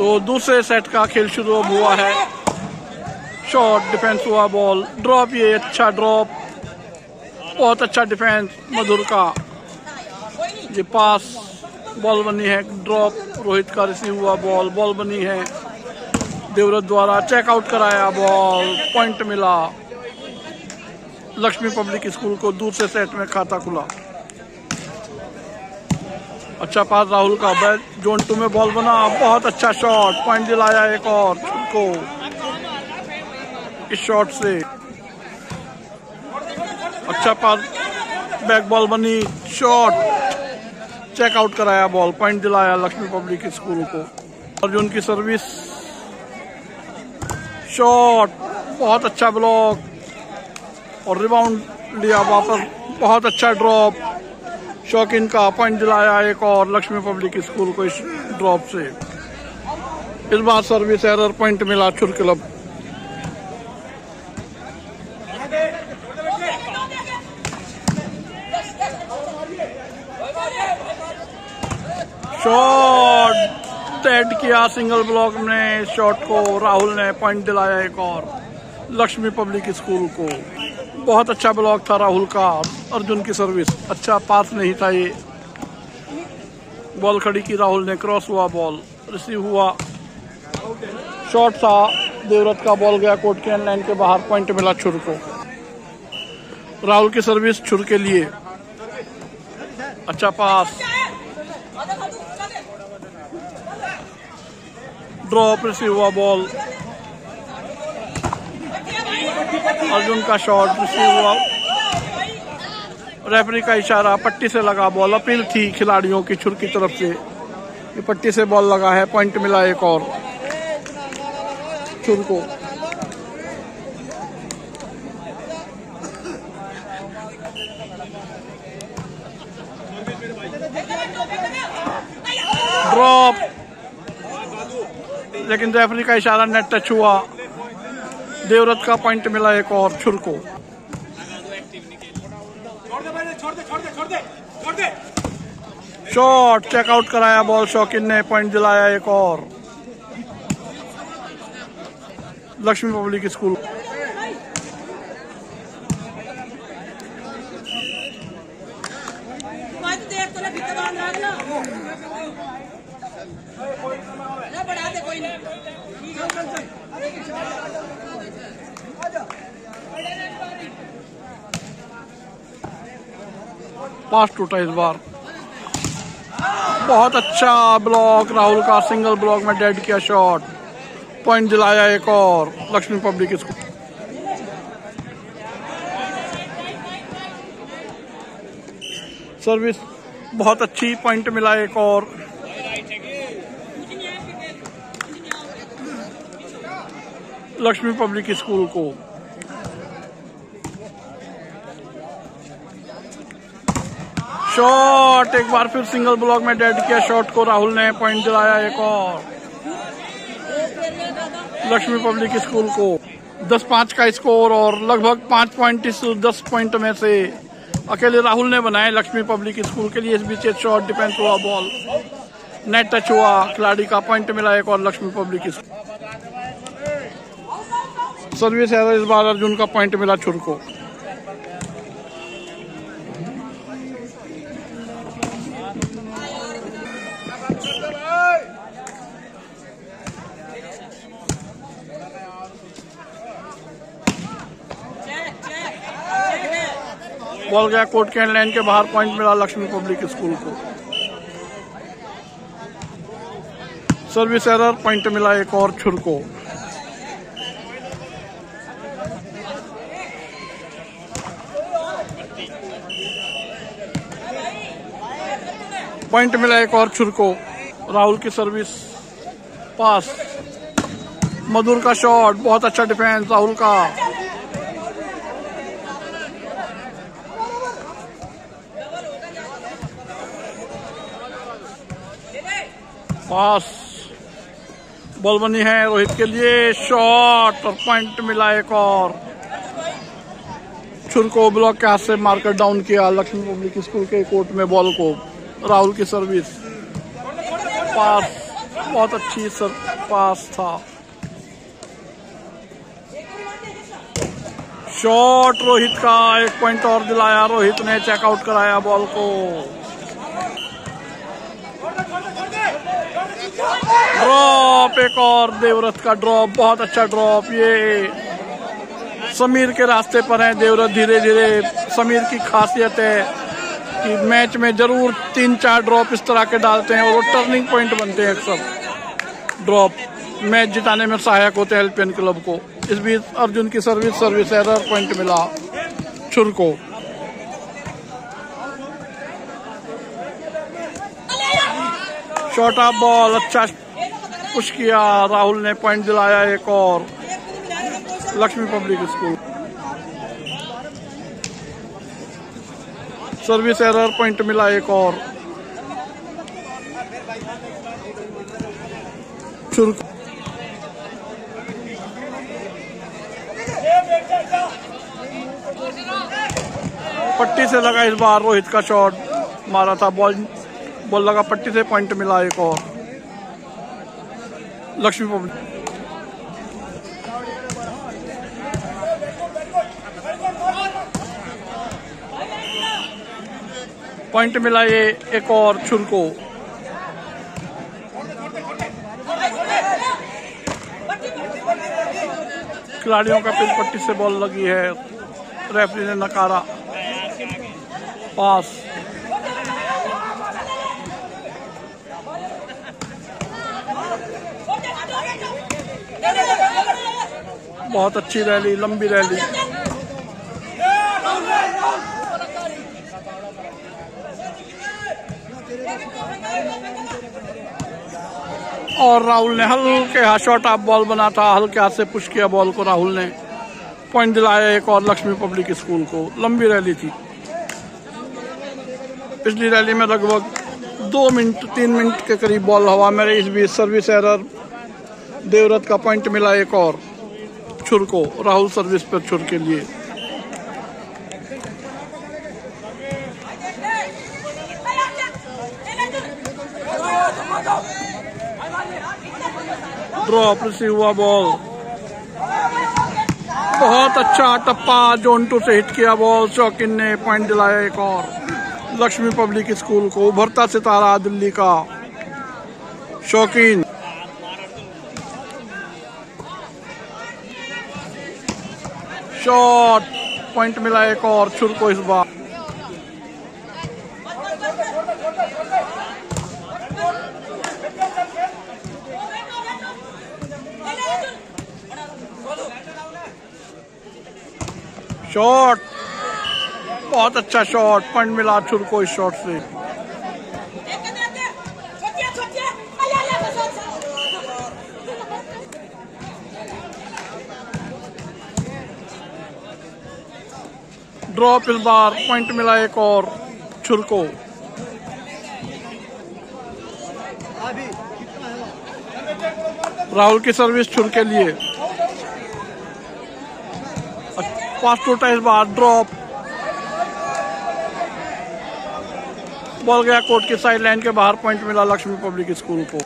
तो दूसरे सेट का खेल शुरू हुआ है। शॉट डिफेंस हुआ, बॉल ड्रॉप, ये अच्छा ड्रॉप, बहुत अच्छा डिफेंस मधुर का। ये पास, बॉल बनी है, ड्रॉप रोहित का रिसीव हुआ, बॉल बनी है, देवव्रत द्वारा चेकआउट कराया, बॉल पॉइंट मिला। लक्ष्मी पब्लिक स्कूल को दूसरे सेट में खाता खुला। अच्छा पास राहुल का, जोन 2 में बॉल बना, बहुत अच्छा शॉट, पॉइंट दिलाया एक और को इस शॉट से। अच्छा पास, बैक बॉल बनी, शॉट चेकआउट कराया, बॉल पॉइंट दिलाया लक्ष्मी पब्लिक स्कूल को। अर्जुन की सर्विस, शॉट, बहुत अच्छा ब्लॉक और रिबाउंड लिया वापस, बहुत अच्छा ड्रॉप, शौकीन का पॉइंट दिलाया एक और लक्ष्मी पब्लिक स्कूल को इस ड्रॉप से। इस बार सर्विस एरर, पॉइंट मिला छुर क्लब। शॉट डेड किया सिंगल ब्लॉक में, शॉट को राहुल ने पॉइंट दिलाया एक और लक्ष्मी पब्लिक स्कूल को। बहुत अच्छा ब्लॉक था राहुल का। अर्जुन की सर्विस, अच्छा पास नहीं था, ये बॉल खड़ी की राहुल ने, क्रॉस हुआ, बॉल रिसीव हुआ, शॉट था, देवव्रत का बॉल गया कोर्ट के लाइन के बाहर, पॉइंट मिला छुर को। राहुल की सर्विस छुर के लिए, अच्छा पास, ड्रॉप रिसीव हुआ, बॉल अर्जुन का शॉट रिसीव हुआ, रेफरी का इशारा, पट्टी से लगा बॉल, अपील थी खिलाड़ियों की छुर की तरफ से, ये पट्टी से बॉल लगा है, पॉइंट मिला एक और छुर को। ड्रॉप, लेकिन रेफरी का इशारा, नेट टच हुआ, देवव्रत का पॉइंट मिला एक और छुर को। शॉट चेकआउट कराया, बॉल शौकीन ने पॉइंट दिलाया एक और लक्ष्मी पब्लिक स्कूल। पास टूटा इस बार, बहुत अच्छा ब्लॉक राहुल का, सिंगल ब्लॉक में डेड किया शॉट, पॉइंट दिलाया एक और लक्ष्मी पब्लिक स्कूल। सर्विस बहुत अच्छी, पॉइंट मिला एक और लक्ष्मी पब्लिक स्कूल को। शॉट एक बार फिर सिंगल ब्लॉक में डेड किया शॉट को राहुल ने, पॉइंट दिलाया एक और लक्ष्मी पब्लिक स्कूल को। 10-5 का स्कोर और लगभग 5 पॉइंट इस 10 पॉइंट में से अकेले राहुल ने बनाए लक्ष्मी पब्लिक स्कूल के लिए। इस बीच शॉट डिफेंस हुआ, बॉल नेट टच हुआ, खिलाड़ी का पॉइंट मिला एक और Lakshmi public school. Service error, इस बार अर्जुन का पॉइंट मिला छुर को। बॉल गया कोर्ट के लाइन के बाहर, पॉइंट मिला लक्ष्मी पब्लिक स्कूल को। सर्विस एरर, पॉइंट मिला एक और छुर को। पॉइंट मिला एक और छुर को। राहुल की सर्विस, पास, मधुर का शॉट, बहुत अच्छा डिफेंस राहुल का। पास, बॉल बनी है रोहित के लिए, शॉट और पॉइंट मिला एक और छुर को। ब्लॉक के हाथ से मार्कर डाउन किया लक्ष्मी पब्लिक स्कूल के कोर्ट में बॉल को। राहुल की सर्विस, पास, बहुत अच्छी पास था। शॉट रोहित का, 1 पॉइंट और दिलाया। रोहित ने चेकआउट कराया बॉल को। ड्रॉप, एक और देवव्रत का ड्रॉप, बहुत अच्छा ड्रॉप। ये समीर के रास्ते पर है देवव्रत धीरे धीरे। समीर की खासियत है कि मैच में जरूर 3-4 ड्रॉप इस तरह के डालते हैं और वो टर्निंग पॉइंट बनते हैं। अक्सर ड्रॉप मैच जिताने में सहायक होते हैं एलपीएन क्लब को। इस बीच अर्जुन की सर्विस एरर, पॉइंट मिला छुर को। शॉर्ट ऑफ बॉल, अच्छा पुश किया। राहुल ने पॉइंट दिलाया एक और। Lakshmi public school service error, point मिला एक और छुर को। पट्टी से लगा इस बार। रोहित का शॉट मारा था, बॉल लगा पट्टी से, पॉइंट मिला एक और लक्ष्मी पब्लिक। पॉइंट मिला ये एक और छुर को। खिलाड़ियों का पिच पट्टी से बॉल लगी है, रेफरी ने नकारा पास। बहुत अच्छी रैली, लंबी रैली। और राहुल ने हल्के हाथ, शॉट ऑफ बॉल बना था, हल्के हाथ से पुश किया बॉल को। राहुल ने पॉइंट दिलाया एक और लक्ष्मी पब्लिक स्कूल को। लंबी रैली थी। पिछली रैली में लगभग 2-3 मिनट के करीब बॉल हवा में रही। इस बीच सर्विस एरर, देवव्रत का पॉइंट मिला एक और छुर को। राहुल सर्विस पर छुर के लिए। ड्रॉप, रिसीव हुआ बॉल। बहुत अच्छा टप्पा, जोन 2 से हिट किया बॉल। शौकीन ने पॉइंट दिलाया एक और लक्ष्मी पब्लिक स्कूल को। उभरता सितारा दिल्ली का शौकीन। शॉट, पॉइंट मिला एक और छुर को इस बार। शॉट, बहुत अच्छा शॉट, पॉइंट मिला छुर को इस शॉट से। ड्रॉप इस बार, पॉइंट मिला एक और छुर को। राहुल की सर्विस छुर के लिए। पास टूटा इस बार। ड्रॉप, बॉल गया कोर्ट की साइड लाइन के बाहर। पॉइंट मिला लक्ष्मी पब्लिक स्कूल को।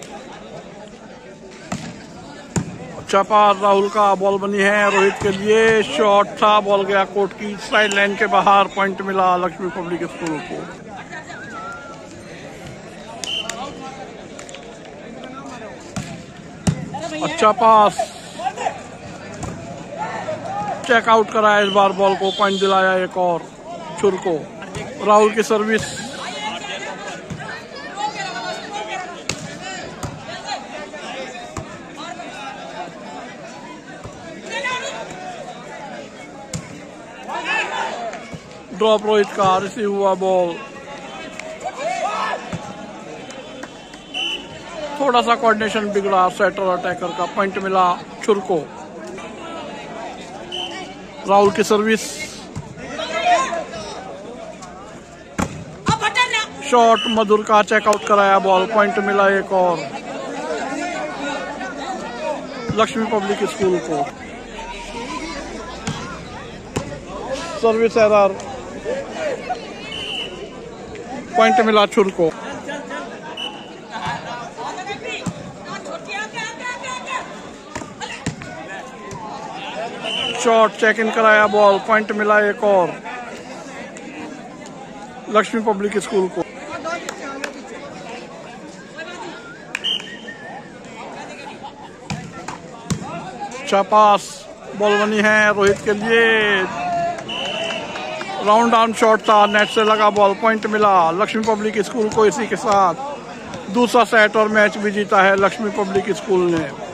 अच्छा पार राहुल का, बॉल बनी है रोहित के लिए। शॉट था, बॉल गया कोर्ट की साइड लाइन के बाहर। पॉइंट मिला लक्ष्मी पब्लिक स्कूल को। अच्छा पास, चेकआउट कराया इस बार बॉल को। पॉइंट दिलाया एक और छुर को। राहुल की सर्विस, ड्रॉप रोहित का, रिसीव हुआ बॉल। थोड़ा सा कोऑर्डिनेशन बिगड़ा सेटर और अटैकर का। पॉइंट मिला छुर को। राहुल की सर्विस, शॉट मधुर का, चेकआउट कराया बॉल। पॉइंट मिला एक और लक्ष्मी पब्लिक स्कूल को। सर्विस एरर, पॉइंट मिला छुर को। शॉट, चेक इन कराया बॉल, पॉइंट मिला एक और लक्ष्मी पब्लिक स्कूल को। अच्छा पास, बॉल बनी है रोहित के लिए, राउंड आर्म शॉट था, नेट से लगा बॉल, पॉइंट मिला लक्ष्मी पब्लिक स्कूल को। इसी के साथ दूसरा सेट और मैच भी जीता है लक्ष्मी पब्लिक स्कूल ने।